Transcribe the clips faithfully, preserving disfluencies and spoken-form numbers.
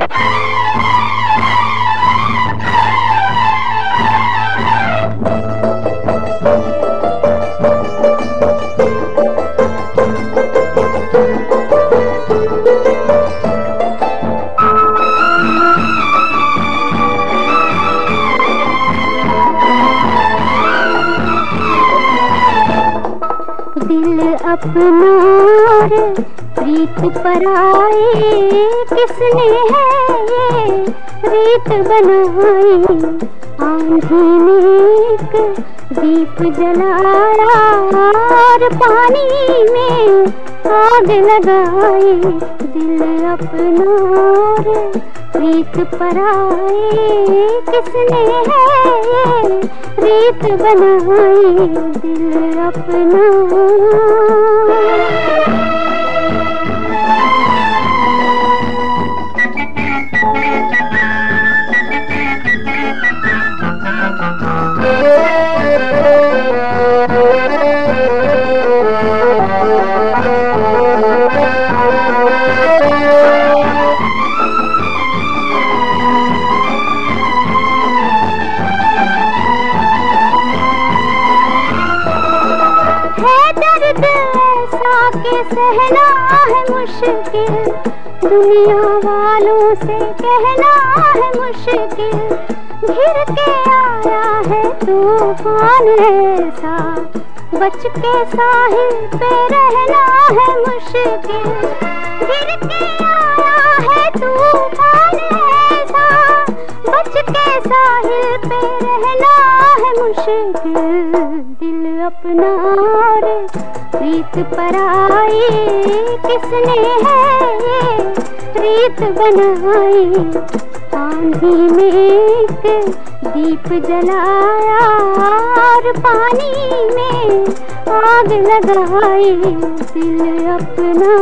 दिल अपना और प्रीत पराई, किसने है ये रीत बनाई। आंधी ने एक दीप जलाया और पानी में आग लगाई। दिल अपना और प्रीत पराई, किसने है ये रीत बनाई। दिल अपना दर्द ऐसा के सहना है मुश्किल, दुनिया वालों से कहना है मुश्किल। घिर के आया है तूफान ऐसा, बच के साहिल पे रहना है मुश्किल। घिर के आया है तूफान ऐसा, बच के साहिल पे रहना है मुश्किल। दिल अपना और प्रीत पराई, किसने है ये रीत बनाई। आंधी में एक दीप जलाया और पानी में आग लगाई। दिल अपना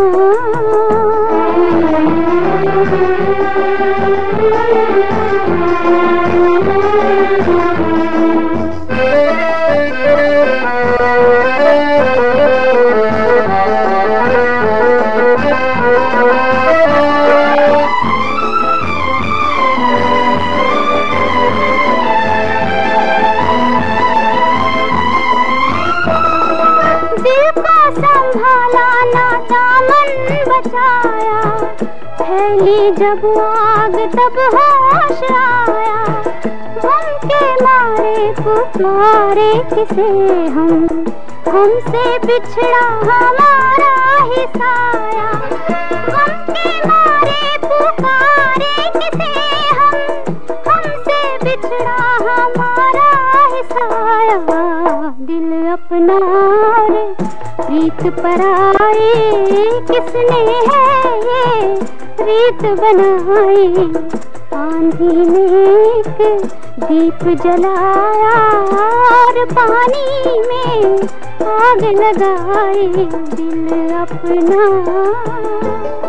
संभाला ना दामन बचाया, फैली जब आग तब होश आया। हम के मारे पुकारे किसे हम, हमसे बिछड़ा हमारा ही साया। हम के मारे पुकारे किसे हम, हमसे बिछड़ा हमारा ही साया। दिल अपना प्रीत पराई, किसने है ये रीत बनाई। आंधी ने एक दीप जलाया और पानी में आग लगाई। दिल अपना